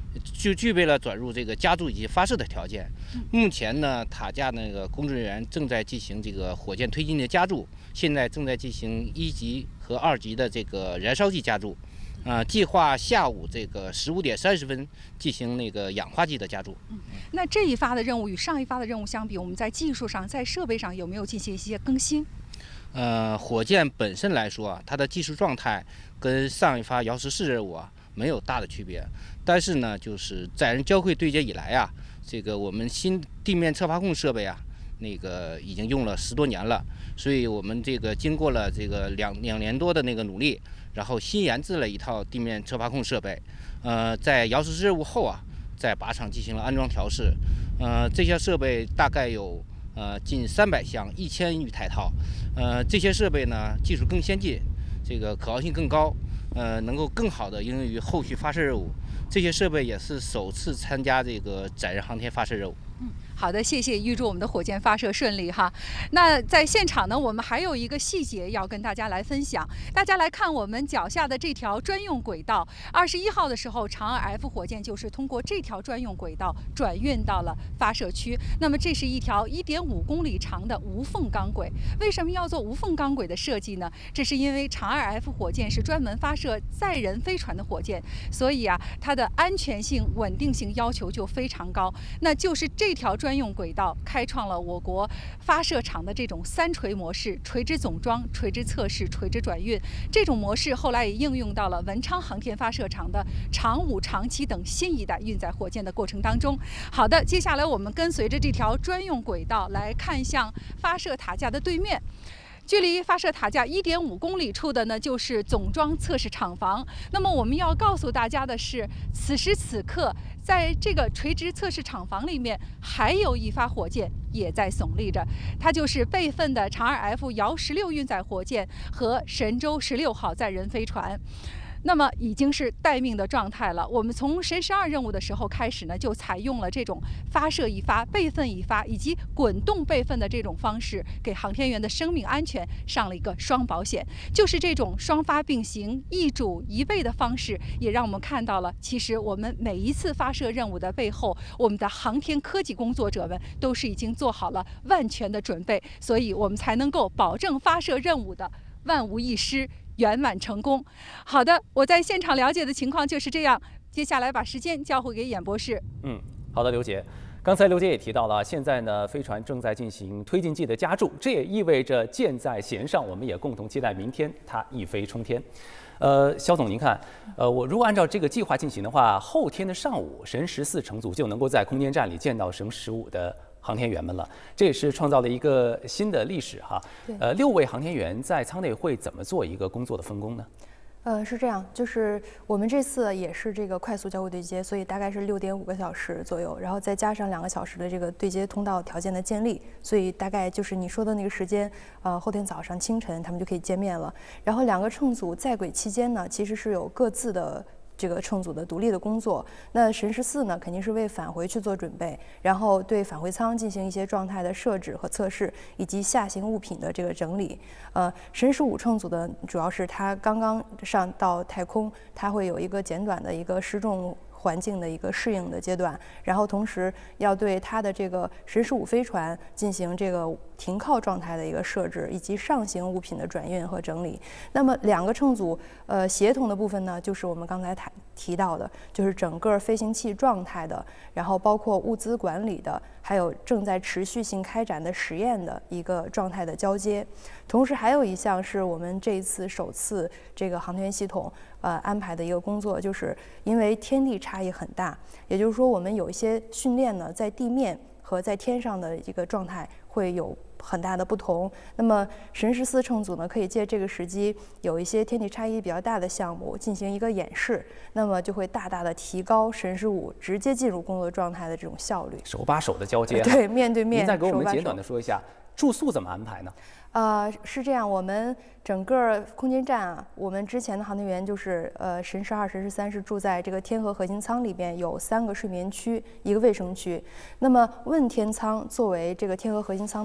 [SPEAKER 22] 就具备了转入这个加注以及发射的条件。目前呢，塔架那个工作人员正在进行这个火箭推进的加注，现在正在进行一级和二级的这个燃烧剂加注。呃，计划下午这个十五点三十分进行那个氧化剂的加注。
[SPEAKER 21] 嗯，那这一发的任务与上一发的任务相比，我们在技术上、在设备上有没有进行一些更新？
[SPEAKER 22] 呃，火箭本身来说啊，它的技术状态跟上一发遥十四任务啊没有大的区别，但是呢，就是载人交会对接以来啊，这个我们新地面测发控设备啊，那个已经用了十多年了，所以我们这个经过了这个两两年多的那个努力。然后新研制了一套地面测发控设备，呃，在遥十四任务后啊，在靶场进行了安装调试，呃，这些设备大概有呃近三百项，一千余台套，呃，这些设备呢技术更先进，这个可靠性更高，呃，能够更好的应用于后续发射任务。这些设备也是首次参加这个载人航天发射任务。
[SPEAKER 21] 嗯，好的，谢谢，预祝我们的火箭发射顺利哈。那在现场呢，我们还有一个细节要跟大家来分享。大家来看我们脚下的这条专用轨道，二十一号的时候，长二 F 火箭就是通过这条专用轨道转运到了发射区。那么这是一条一点五公里长的无缝钢轨。为什么要做无缝钢轨的设计呢？这是因为长二 F 火箭是专门发射载人飞船的火箭，所以啊，它的安全性、稳定性要求就非常高。那就是这条专用轨道开创了我国发射场的这种三垂模式：垂直总装、垂直测试、垂直转运。这种模式后来也应用到了文昌航天发射场的长五、长七等新一代运载火箭的过程当中。好的，接下来我们跟随着这条专用轨道来看向发射塔架的对面。距离发射塔架一点五公里处的呢，就是总装测试厂房。那么我们要告诉大家的是，此时此刻，在这个垂直测试厂房里面，还有一发火箭也在耸立着，它就是备份的长二 F 遥十六运载火箭和神舟十六号载人飞船。那么已经是待命的状态了。我们从神十二任务的时候开始呢，就采用了这种发射一发、备份一发以及滚动备份的这种方式，给航天员的生命安全上了一个双保险。就是这种双发并行、一主一备的方式，也让我们看到了，其实我们每一次发射任务的背后，我们的航天科技工作者们都是已经做好了万全的准备，所以我们才能够保证发射任务的万无一失。圆满成功。好的，我在现场了解的情况就是这样。接下来把时间交回给演博士。
[SPEAKER 13] 嗯，好的，刘杰。刚才刘杰也提到了，现在呢，飞船正在进行推进剂的加注，这也意味着箭在弦上，我们也共同期待明天它一飞冲天。呃，肖总，您看，呃，我如果按照这个计划进行的话，后天的上午，神十四乘组就能够在空间站里见到神十五的航天员们了，这也是创造了一个新的历史哈。呃，六位航天员在舱内会怎么做一个工作的分工呢？
[SPEAKER 14] 呃，是这样，就是我们这次也是这个快速交会对接，所以大概是六点五个小时左右，然后再加上两个小时的这个对接通道条件的建立，所以大概就是你说的那个时间，呃，后天早上清晨他们就可以见面了。然后两个乘组在轨期间呢，其实是有各自的这个乘组的独立的工作。那神十四呢，肯定是为返回去做准备，然后对返回舱进行一些状态的设置和测试，以及下行物品的这个整理。呃，神十五乘组的主要是它刚刚上到太空，它会有一个简短的一个失重环境的一个适应的阶段，然后同时要对它的这个神十五飞船进行这个停靠状态的一个设置，以及上行物品的转运和整理。那么两个乘组呃协同的部分呢，就是我们刚才谈提到的，就是整个飞行器状态的，然后包括物资管理的，还有正在持续性开展的实验的一个状态的交接。同时还有一项是我们这一次首次这个航天员系统呃安排的一个工作，就是因为天地差异很大，也就是说我们有一些训练呢在地面和在天上的一个状态会有很大的不同。那么神十四乘组呢，可以借这个时机有一些天地差异比较大的项目进行一个演示，那么就会大大的提高神十五直接进入工作状态的这种效率。
[SPEAKER 13] 手把手的交接，
[SPEAKER 14] 对，面对面。
[SPEAKER 13] 您再给我们简短的说一下住宿怎么安排呢？
[SPEAKER 14] 呃，是这样，我们整个空间站啊，我们之前的航天员就是呃神十二、神十三是住在这个天河核心舱里边，有三个睡眠区，一个卫生区。那么问天舱作为这个天河核心舱的重要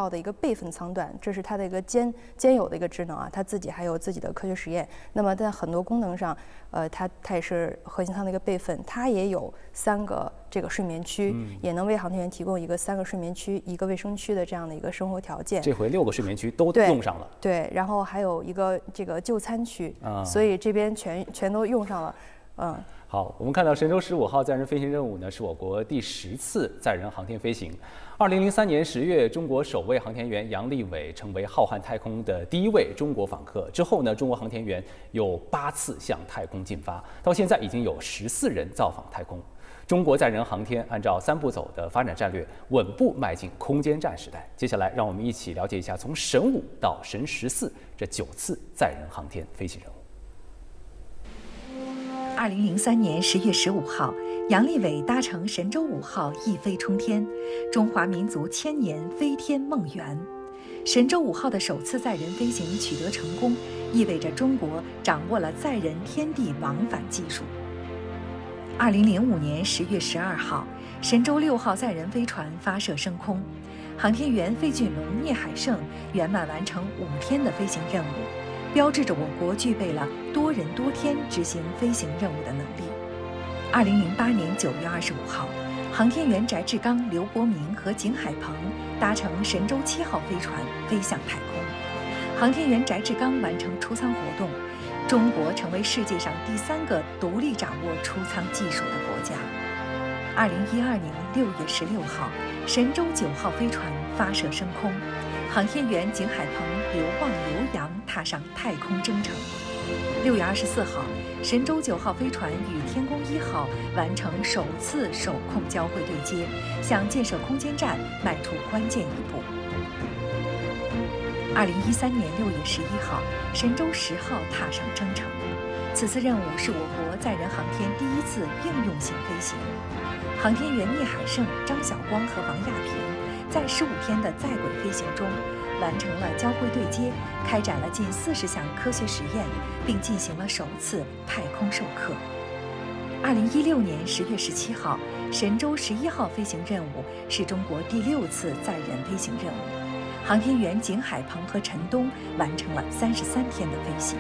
[SPEAKER 14] 要的一个备份舱段，这是它的一个兼兼有的一个职能啊，它自己还有自己的科学实验。那么在很多功能上，呃，它它也是核心舱的一个备份，它也有三个这个睡眠区，
[SPEAKER 13] 嗯、
[SPEAKER 14] 也能为航天员提供一个三个睡眠区、一个卫生区的这样的一个生活条件。
[SPEAKER 13] 这回六个睡眠区都用上了。
[SPEAKER 14] 对，然后还有一个这个就餐区，
[SPEAKER 13] 啊、
[SPEAKER 14] 所以这边全全都用上了，嗯。
[SPEAKER 13] 好，我们看到神舟十五号载人飞行任务呢，是我国第十次载人航天飞行。二零零三年十月，中国首位航天员杨利伟成为浩瀚太空的第一位中国访客。之后呢，中国航天员有八次向太空进发，到现在已经有十四人造访太空。中国载人航天按照三步走的发展战略，稳步迈进空间站时代。接下来，让我们一起了解一下从神五到神十四这九次载人航天飞行任务。
[SPEAKER 15] 二零零三年十月十五号，杨利伟搭乘神舟五号一飞冲天，中华民族千年飞天梦圆。神舟五号的首次载人飞行取得成功，意味着中国掌握了载人天地往返技术。二零零五年十月十二号，神舟六号载人飞船发射升空，航天员费俊龙、聂海胜圆满完成五天的飞行任务，标志着我国具备了多人多天执行飞行任务的能力。二零零八年九月二十五号，航天员翟志刚、刘伯明和景海鹏搭乘神舟七号飞船飞向太空。航天员翟志刚完成出舱活动，中国成为世界上第三个独立掌握出舱技术的国家。二零一二年六月十六号，神舟九号飞船发射升空，航天员景海鹏、刘望、刘洋踏上太空征程。六月二十四号，神舟九号飞船与天宫一号完成首次手控交会对接，向建设空间站迈出关键一步。二零一三年六月十一号，神舟十号踏上征程。此次任务是我国载人航天第一次应用性飞行。航天员聂海胜、张晓光和王亚平在十五天的在轨飞行中，完成了交会对接，开展了近四十项科学实验，并进行了首次太空授课。二零一六年十月十七号，神舟十一号飞行任务是中国第六次载人飞行任务，航天员景海鹏和陈冬完成了三十三天的飞行。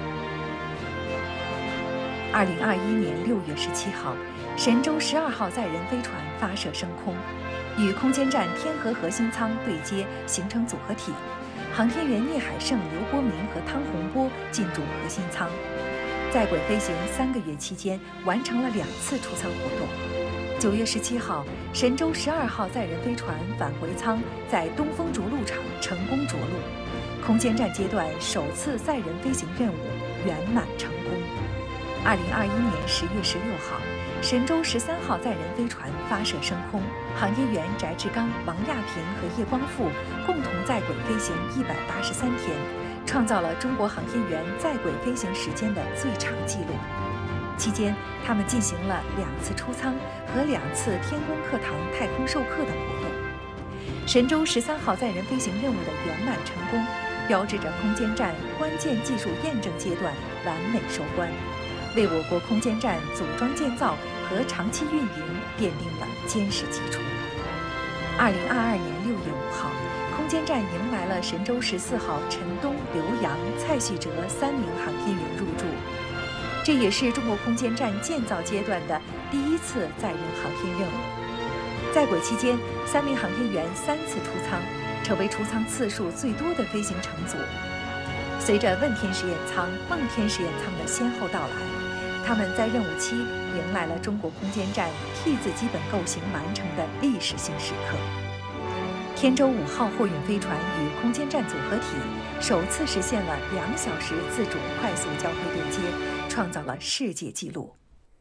[SPEAKER 15] 二零二一年六月十七号，神舟十二号载人飞船发射升空，与空间站天河核心舱对接，形成组合体。航天员聂海胜、刘伯明和汤洪波进驻核心舱，在轨飞行三个月期间，完成了两次出舱活动。九月十七号，神舟十二号载人飞船返回舱在东风着陆场成功着陆，空间站阶段首次载人飞行任务圆满成功。二零二一年十月十六号，神舟十三号载人飞船发射升空，航天员翟志刚、王亚平和叶光富共同在轨飞行一百八十三天，创造了中国航天员在轨飞行时间的最长纪录。期间，他们进行了两次出舱和两次天宫课堂太空授课的活动。神舟十三号载人飞行任务的圆满成功，标志着空间站关键技术验证阶段完美收官，为我国空间站组装建造和长期运营奠定了坚实基础。二零二二年六月五号，空间站迎来了神舟十四号陈冬、刘洋、蔡旭哲三名航天员入驻，这也是中国空间站建造阶段的第一次载人航天任务。在轨期间，三名航天员三次出舱，成为出舱次数最多的飞行乘组。随着问天实验舱、梦天实验舱的先后到来，他们在任务期迎来了中国空间站 T 字基本构型完成的历史性时刻。天舟五号货运飞船与空间站组合体首次实现了两小时自主快速交会对接，创造了世界纪录。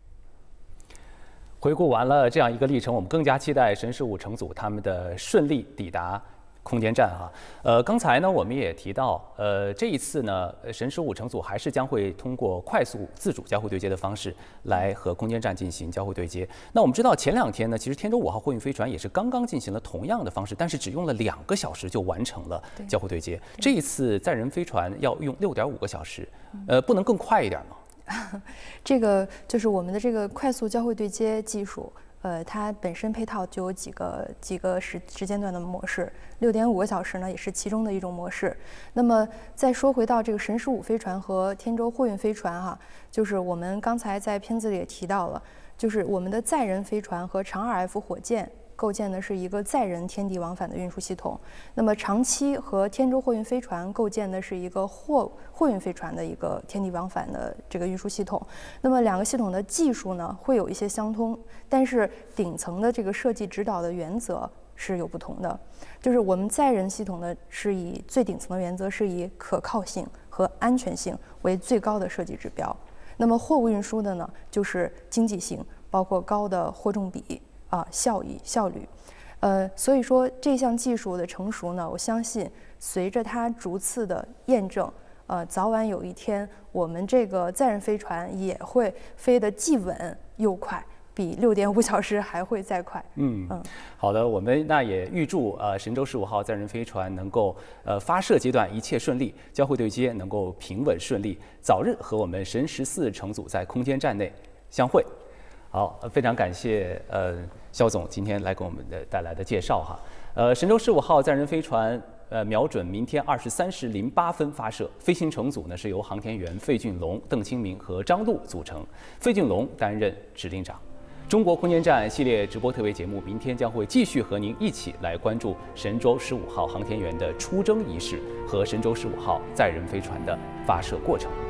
[SPEAKER 13] 回顾完了这样一个历程，我们更加期待神十五乘组他们的顺利抵达空间站哈。呃，刚才呢我们也提到，呃，这一次呢神十五乘组还是将会通过快速自主交会对接的方式来和空间站进行交会对接。那我们知道前两天呢，其实天舟五号货运飞船也是刚刚进行了同样的方式，但是只用了两个小时就完成了交会对接。这一次载人飞船要用六点五个小时，呃，不能更快一点吗？
[SPEAKER 14] 这个就是我们的这个快速交会对接技术， 呃，它本身配套就有几个几个时时间段的模式，六点五个小时呢也是其中的一种模式。那么再说回到这个神十五飞船和天舟货运飞船哈，就是我们刚才在片子里也提到了，就是我们的载人飞船和长二 F 火箭构建的是一个载人天地往返的运输系统，那么长七和天舟货运飞船构建的是一个货货运飞船的一个天地往返的这个运输系统。那么两个系统的技术呢会有一些相通，但是顶层的这个设计指导的原则是有不同的。就是我们载人系统呢是以最顶层的原则是以可靠性和安全性为最高的设计指标，那么货物运输的呢就是经济性，包括高的货重比。啊，效益、效率，呃，所以说这项技术的成熟呢，我相信随着它逐次的验证，呃，早晚有一天，我们这个载人飞船也会飞得既稳又快，比六点五小时还会再快。
[SPEAKER 13] 嗯嗯，好的，我们那也预祝呃神舟十五号载人飞船能够呃发射阶段一切顺利，交会对接能够平稳顺利，早日和我们神十四乘组在空间站内相会。好，非常感谢呃肖总今天来给我们的带来的介绍哈。呃，神舟十五号载人飞船呃瞄准明天二十三时零八分发射，飞行乘组呢是由航天员费俊龙、邓清明和张璐组成，费俊龙担任指令长。中国空间站系列直播特别节目明天将会继续和您一起来关注神舟十五号航天员的出征仪式和神舟十五号载人飞船的发射过程。